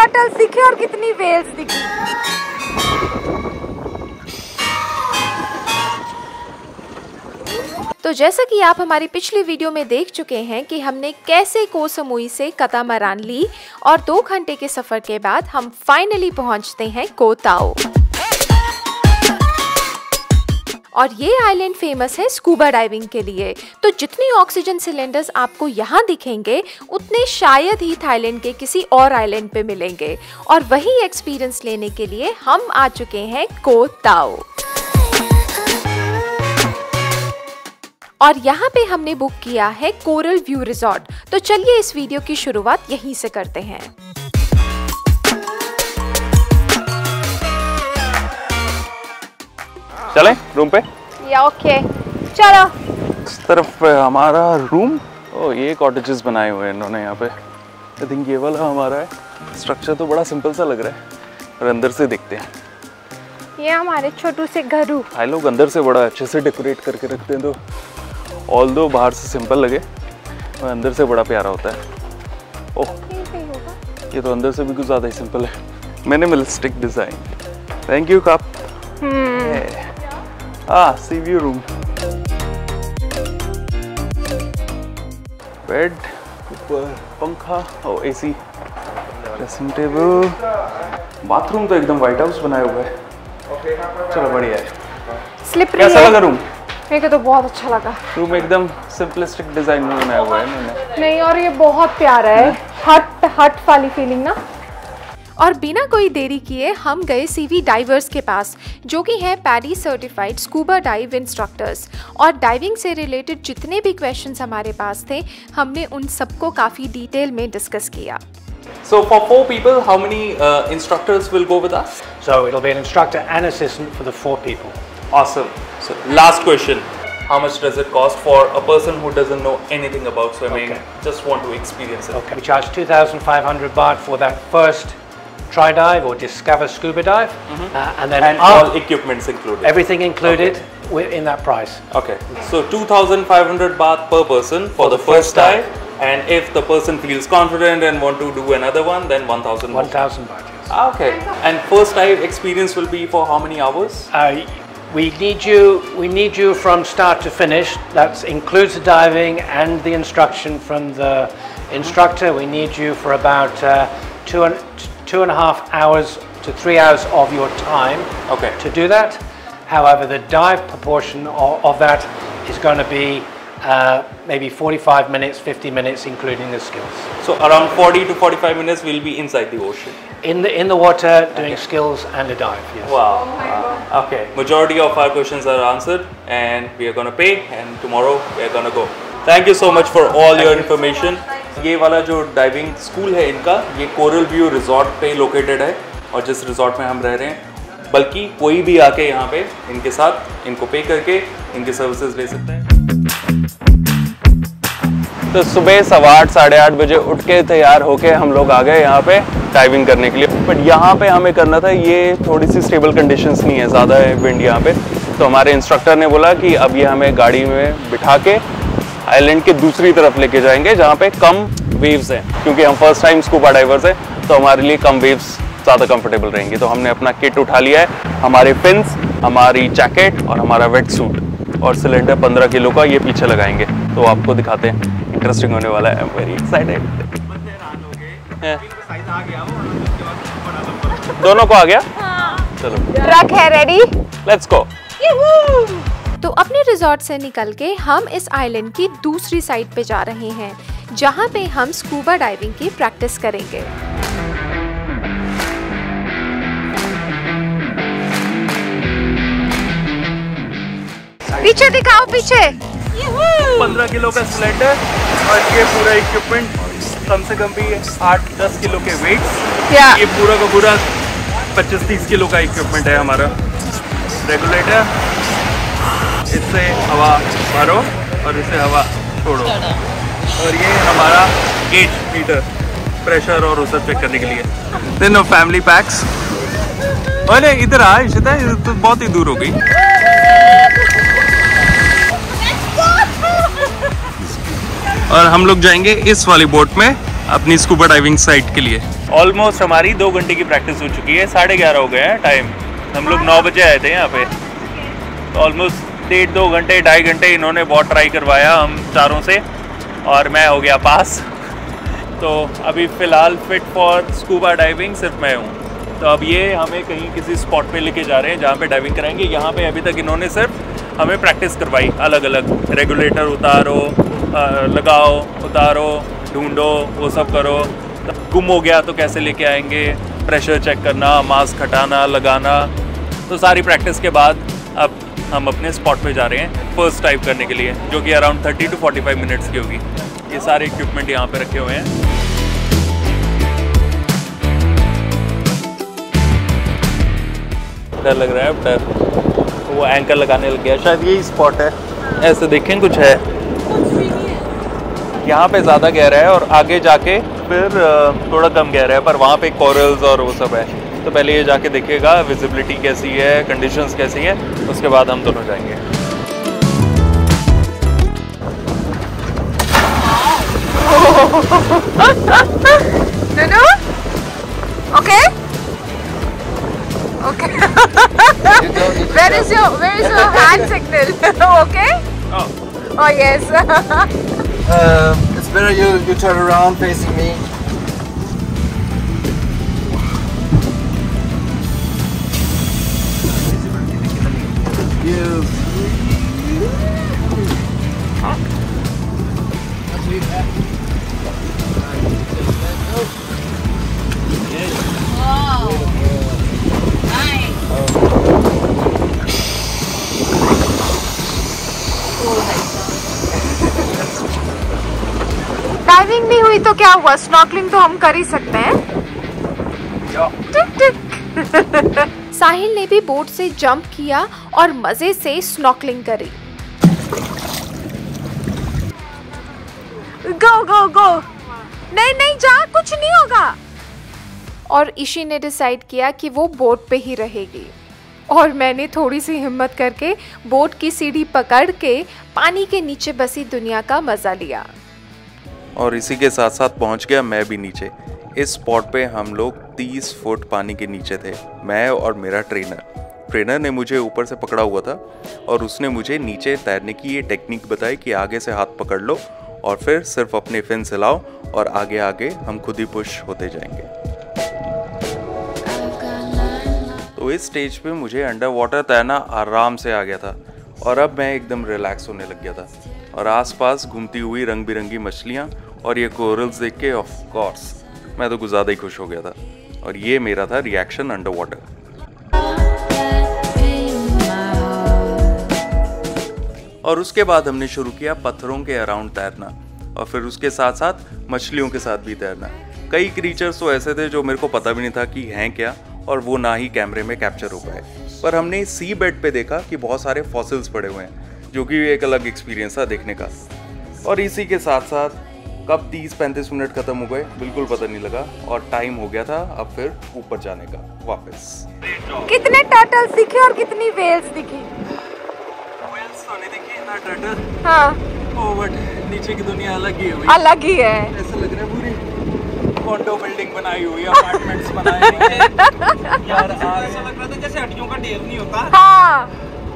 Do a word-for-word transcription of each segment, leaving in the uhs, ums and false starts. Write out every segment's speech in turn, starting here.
Turtles दिखे और कितनी वेल्स दिखी। तो जैसा कि आप हमारी पिछली वीडियो में देख चुके हैं कि हमने कैसे को समूई से कतामारान ली और दो घंटे के सफर के बाद हम फाइनली पहुंचते हैं को ताओ। और ये आइलैंड फेमस है स्कूबा डाइविंग के लिए। तो जितनी ऑक्सीजन सिलेंडर्स आपको यहाँ दिखेंगे उतने शायद ही थाईलैंड के किसी और आइलैंड पे मिलेंगे। और वही एक्सपीरियंस लेने के लिए हम आ चुके हैं को ताओ। और यहाँ पे हमने बुक किया है कोरल व्यू रिजॉर्ट। तो चलिए इस वीडियो की शुरुआत यहीं से करते हैं। चले रूम पे? या ओके चलो। इस तरफ हमारा रूम। ओ ये कॉटेजेस बनाए हुए हैं इन्होंने यहाँ पे। आई थिंक ये वाला हमारा है। स्ट्रक्चर तो बड़ा सिंपल सा लग रहा है और अंदर से देखते हैं। ये हमारे छोटू से घरू। भाई लोग अंदर से बड़ा अच्छे से डेकोरेट करके रखते हैं, तो ऑल दो बाहर से सिंपल लगे और अंदर से बड़ा प्यारा होता है। ओह ये तो अंदर से भी कुछ ज़्यादा ही सिंपल है। Minimalistic design. Thank you cup. Ah, sea view room. Bed, ऊपर पंखा और एसी, ड्रेसिंग टेबल। बाथरूम तो एकदम व्हाइट हाउस बनाया हुआ है। चलो बढ़िया है। स्लिपरी कैसा है। लगा रूम? मेरे को तो बहुत अच्छा लगा। रूम एकदम सिंपलिस्टिक डिजाइन में बनाया हुआ है इन्होंने। नहीं और ये बहुत प्यारा है। हट हट वाली फीलिंग ना। और बिना कोई देरी किए हम गए सीवी डाइवर्स के पास, जो कि है PADI certified scuba dive instructors. और डाइविंग से रिलेटेड जितने भी क्वेश्चंस हमारे पास थे हमने उन सबको काफ़ी डिटेल में डिस्कस किया। So for four people, how many uh, instructors will go with us? So it'll be an instructor and assistant for the four people. Awesome. So last question. How much does it cost for a person who doesn't know anything about swimming, Okay. just want to experience it? Okay. We charge two thousand five hundred baht for that first try dive or discover scuba dive, mm-hmm. uh, and then And all equipments included? everything included Okay. wi- in that price. Okay. So two thousand five hundred baht per person for, for the, the first, first dive. dive. And if the person feels confident and want to do another one, then one thousand. one thousand baht, yes. Ah, okay. And first dive experience will be for how many hours? Uh, we need you. We need you from start to finish. That includes the diving and the instruction from the instructor. We need you for about uh, two and two and a half hours to three hours of your time. Okay. To do that. However, the dive proportion of, of that is going to be uh, maybe forty-five minutes, fifty minutes, including the skills. So around forty to forty-five minutes we'll be inside the ocean. In the in the water, doing okay. skills and a dive. Yes. Wow. Uh, okay. Majority of our questions are answered, and we are gonna pay. And tomorrow we are gonna go. Thank you so much for all your information. ये वाला जो diving school है इनका, ये Coral View resort पे located है और जिस रिजॉर्ट में हम रह रहे हैं, बल्कि कोई भी आके यहाँ पे इनके साथ इनको पे करके इनकी सर्विसेज ले सकता है। तो सुबह सवा आठ साढ़े आठ बजे उठ के तैयार होके हम लोग आ गए यहाँ पे डाइविंग करने के लिए। बट यहाँ पे हमें करना था, ये थोड़ी सी स्टेबल कंडीशंस नहीं है, ज़्यादा है विंड यहाँ पे। तो हमारे इंस्ट्रक्टर ने बोला कि अब ये हमें गाड़ी में बिठा के आइलैंड के दूसरी तरफ लेके जाएंगे जहाँ पे कम वेव्स हैं, क्योंकि हम फर्स्ट टाइम स्कूबा डाइवर्स हैं तो हमारे लिए कम वेव्स ज़्यादा कंफर्टेबल रहेंगी। तो हमने अपना किट उठा लिया है, हमारे फिन्स, हमारी जैकेट और हमारा वेट सूट और सिलेंडर पंद्रह किलो का ये पीछे लगाएंगे। तो आपको दिखाते हैं, इंटरेस्टिंग होने वाला है। I am very excited. दोनों को आ गया? चलो ट्रक है रेडी, लेट्स गो। तो अपने रिजॉर्ट से निकल के हम इस आइलैंड की दूसरी साइड पे जा रहे हैं, जहाँ पे हम स्कूबा डाइविंग की प्रैक्टिस करेंगे। पीछे दिखाओ, पीछे। पंद्रह किलो का सिलेंडर और ये पूरा इक्विपमेंट, कम से कम भी आठ दस किलो के वेट। ये पूरा का पूरा पच्चीस तीस किलो का इक्विपमेंट है हमारा। रेगुलेटर, इससे हवा भरो और इससे हवा छोड़ो, और ये हमारा गेज मीटर, प्रेशर और उसे चेक करने के लिए। Then family packs. अरे इधर आ इशिता, तो बहुत ही दूर हो गई। और हम लोग जाएंगे इस वाली बोट में अपनी स्कूबा डाइविंग साइट के लिए। ऑलमोस्ट हमारी दो घंटे की प्रैक्टिस हो चुकी है, साढ़े ग्यारह हो गए हैं टाइम। हम लोग नौ बजे आए थे यहाँ पे, तो ऑलमोस्ट डेढ़ दो घंटे ढाई घंटे इन्होंने बहुत ट्राई करवाया हम चारों से, और मैं हो गया पास। तो अभी फ़िलहाल फिट फॉर स्कूबा डाइविंग सिर्फ मैं हूँ। तो अब ये हमें कहीं किसी स्पॉट पे लेके जा रहे हैं जहाँ पे डाइविंग कराएंगे। यहाँ पे अभी तक इन्होंने सिर्फ हमें प्रैक्टिस करवाई, अलग अलग रेगुलेटर उतारो, लगाओ, उतारो, ढूंढो, वो सब करो। गुम हो गया तो कैसे लेके आएंगे, प्रेशर चेक करना, मास्क हटाना, लगाना। तो सारी प्रैक्टिस के बाद अब हम अपने स्पॉट पे जा रहे हैं फर्स्ट टाइप करने के लिए, जो कि around thirty to forty five minutes की होगी। ये सारे इक्विपमेंट यहाँ पे रखे हुए हैं। डर लग रहा है, अब डर। वो एंकर लगाने लग गया, शायद यही स्पॉट है। ऐसे देखें कुछ है, यहाँ पे ज़्यादा गहरा है और आगे जाके फिर थोड़ा कम गहरा है, पर वहाँ पे कोरल्स और वो सब है। तो पहले ये जाके देखिएगा विजिबिलिटी कैसी है, कंडीशंस कैसी है, उसके बाद हम दोनों जाएंगे। Nunu? Okay? Okay. Where is your where is your hand signal? Okay? Oh. Oh yes. Uh, it's better you you turn around facing me. You. Huh? Let's leave that. Diving नहीं हुई तो क्या हुआ, स्नॉर्कलिंग तो हम कर ही सकते हैं। टिक टिक। साहिल ने भी बोट से जंप किया और मजे से स्नॉर्कलिंग करी। गो गो गो, नहीं नहीं जा, कुछ नहीं होगा। और ईशी ने डिसाइड किया कि वो बोट पे ही रहेगी, और मैंने थोड़ी सी हिम्मत करके बोट की सीढ़ी पकड़ के पानी के नीचे बसी दुनिया का मजा लिया। और इसी के साथ साथ पहुंच गया मैं भी नीचे। इस स्पॉट पे हम लोग तीस फुट पानी के नीचे थे, मैं और मेरा ट्रेनर। ट्रेनर ने मुझे ऊपर से पकड़ा हुआ था और उसने मुझे नीचे तैरने की ये टेक्निक बताई कि आगे से हाथ पकड़ लो और फिर सिर्फ अपने फिन हिलाओ और आगे आगे हम खुद ही पुश होते जाएंगे। तो इस स्टेज पे मुझे अंडर वाटर तैरना आराम से आ गया था और अब मैं एकदम रिलैक्स होने लग गया था। और आसपास घूमती हुई रंग बिरंगी मछलियाँ और ये कोरल्स देख के ऑफ कोर्स मैं तो कुछ ज़्यादा ही खुश हो गया था। और ये मेरा था रिएक्शन अंडर वाटर। और उसके बाद हमने शुरू किया पत्थरों के अराउंड तैरना और फिर उसके साथ साथ मछलियों के साथ भी तैरना। कई क्रीचर्स तो ऐसे थे जो मेरे को पता भी नहीं था कि हैं क्या, और वो ना ही कैमरे में कैप्चर हो पाए। पर हमने सी बेड पे देखा कि बहुत सारे फॉसिल्स पड़े हुए हैं, जो कि एक अलग एक्सपीरियंस था देखने का। और इसी के साथ साथ कब तीस पैंतीस मिनट खत्म हो गए बिल्कुल पता नहीं लगा, और टाइम हो गया था अब फिर ऊपर जाने का वापस। कितने टर्टल्स दिखे और कितनी वेल्स दिखी? वेल्स तो नहीं दिखी ना टर्टल। हाँ। ओ बट नीचे की दुनिया अलग ही हुई। अलग ही है। ऐसा लग रहा है पूरी कॉन्डो बिल्डिंग बनाई हुई है, अपार्टमेंट्स बनाए हुए हैं। यार ऐसा लग रहा था जैसे हड्डियों का ढेर नहीं होता। हाँ।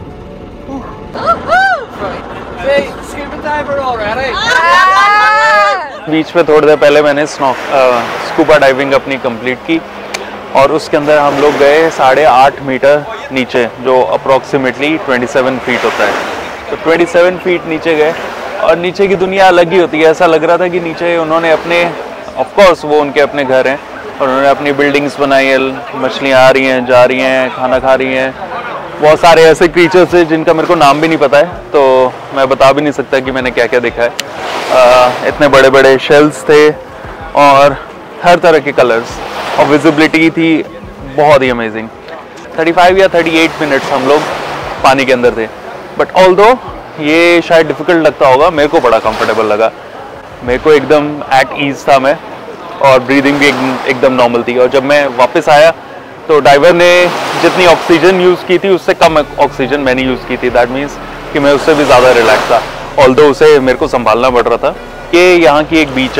बीच पे थोड़ी देर पहले मैंने स्कूबा डाइविंग अपनी कंप्लीट की और उसके अंदर हम लोग गए साढ़े आठ मीटर नीचे, जो अप्रोक्सीमेटली सत्ताईस फीट होता है। तो सत्ताईस फीट नीचे गए और नीचे की दुनिया अलग ही होती है। ऐसा लग रहा था कि नीचे उन्होंने अपने, ऑफ कोर्स वो उनके अपने घर हैं और उन्होंने अपनी बिल्डिंग्स बनाई है, मछलियाँ आ रही हैं, जा रही हैं, खाना खा रही हैं। बहुत सारे ऐसे क्रीचर्स हैं जिनका मेरे को नाम भी नहीं पता है, तो मैं बता भी नहीं सकता कि मैंने क्या क्या देखा है। आ, इतने बड़े बड़े शेल्स थे और हर तरह के कलर्स, और विजिबिलिटी थी बहुत ही अमेजिंग। पैंतीस या अड़तीस मिनट्स हम लोग पानी के अंदर थे, बट ऑल्दो ये शायद डिफ़िकल्ट लगता होगा, मेरे को बड़ा कंफर्टेबल लगा। मेरे को एकदम एट ईज था मैं, और ब्रीदिंग भी एकदम नॉर्मल थी। और जब मैं वापस आया तो डाइवर ने जितनी ऑक्सीजन यूज़ की थी उससे कम ऑक्सीजन मैंने यूज़ की थी। दैट मीन्स कि मैं उससे भी ज़्यादा रिलैक्स था, ऑल्दो उसे मेरे को संभालना पड़ रहा था। कि यहाँ की एक बीच है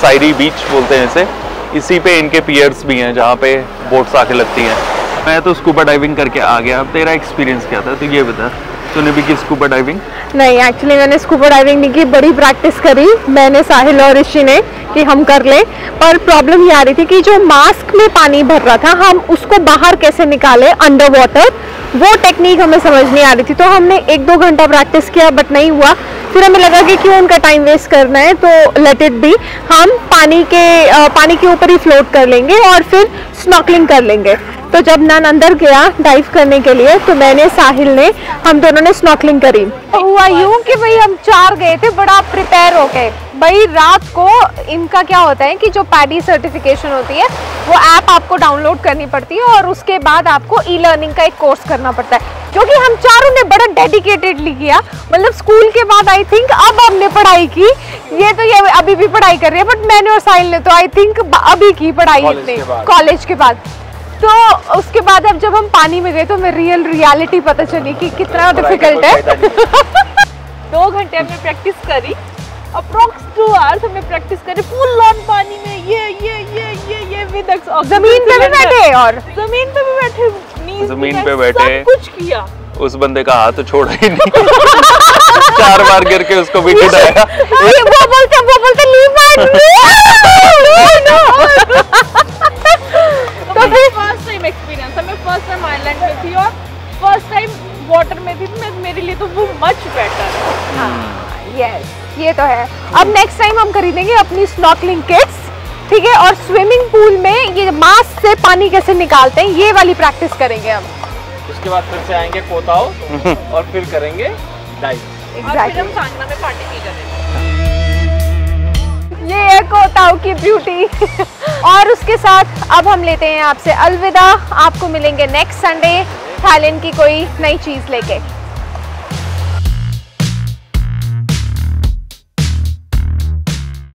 साइरी बीच बोलते हैं इसे, इसी पे इनके पियर्स भी हैं जहाँ पे बोट्स आके लगती हैं। मैं तो स्कूबा डाइविंग करके आ गया, अब तेरा एक्सपीरियंस क्या था, तो ये बता, तूने भी की स्कूबा डाइविंग? नहीं, एक्चुअली मैंने स्कूबा डाइविंग नहीं की, बड़ी प्रैक्टिस करी मैंने, साहिल और ऋषि ने, कि हम कर लें। पर प्रॉब्लम ये आ रही थी कि जो मास्क में पानी भर रहा था, हम उसको बाहर कैसे निकाले अंडर वाटर, वो टेक्निक हमें समझ नहीं आ रही थी। तो हमने एक दो घंटा प्रैक्टिस किया बट नहीं हुआ। फिर हमें लगा कि क्यों उनका टाइम वेस्ट करना है, तो लेट इट बी, हम पानी के आ, पानी के ऊपर ही फ्लोट कर लेंगे और फिर स्नॉर्कलिंग कर लेंगे। तो जब नन अंदर गया डाइव करने के लिए, तो मैंने, साहिल ने, हम दोनों ने स्नॉर्कलिंग करी। तो हुआ यूं कि भाई हम चार गए थे बड़ा प्रिपेयर होके। भाई रात को इनका क्या होता है कि जो पैडी सर्टिफिकेशन होती है वो ऐप आपको डाउनलोड करनी पड़ती है और उसके बाद आपको ई लर्निंग का एक कोर्स करना पड़ता है, जो कि हम चारों ने बड़ा डेडिकेटेडली किया। मतलब स्कूल के बाद आई थिंक अब हमने पढ़ाई की, ये तो ये अभी भी पढ़ाई कर रही है, बट मैंने और साहिल ने तो आई थिंक अभी की पढ़ाई इतनी कॉलेज के बाद। तो उसके बाद अब जब हम पानी में गए तो हमें रियल रियलिटी पता चली कि कितना डिफिकल्ट है। दो घंटे हमने प्रैक्टिस करी, अप्रोक्स टू आवर्स हमने प्रैक्टिस करी फुल ऑन पानी में, ये ये ये ये ये विद जमीन पे भी बैठे और जमीन पे भी बैठे, नीज जमीन पे बैठे, सब कुछ किया। उस बंदे का हाथ छोड़ा ही नहीं। चार बार गिर के उसको भी गिराया। वो बोलते वो बोलते लीव तो फिर फर्स्ट टाइम एक्सपीरियंस, मैं फर्स्ट टाइम आइलैंड में थी और फर्स्ट टाइम वाटर में थी, मैं मेरे लिए तो वो मच बेटर है। हाँ यस, ये तो है। अब नेक्स्ट टाइम हम खरीदेंगे अपनी स्नॉर्कलिंग किट्स, ठीक है, और स्विमिंग पूल में ये मास्क से पानी कैसे निकालते हैं ये वाली प्रैक्टिस करेंगे हम। उसके बाद फिर से आएंगे कोताओ और फिर करेंगे डाइव। और फिर हम सांगना में पार्टी भी करेंगे। ये है कोताओ की ब्यूटी। और उसके साथ अब हम लेते हैं आपसे अलविदा। आपको मिलेंगे नेक्स्ट संडे थाईलैंड की कोई नई चीज लेके।